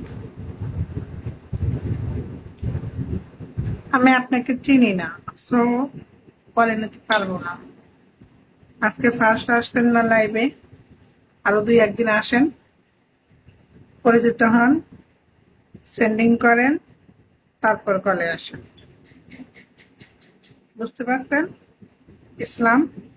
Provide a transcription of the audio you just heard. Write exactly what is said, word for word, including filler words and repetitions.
আমি আপনাকে চিনি না, সো বলে নিতে পারবো না। আজকে ফার্স্ট আসছেন না লাইভে, আরো দুই একদিন আসেন, পরিচিত হন, সেন্ডিং করেন, তারপর কলে আসেন। বুঝতে পারছেন? ইসলাম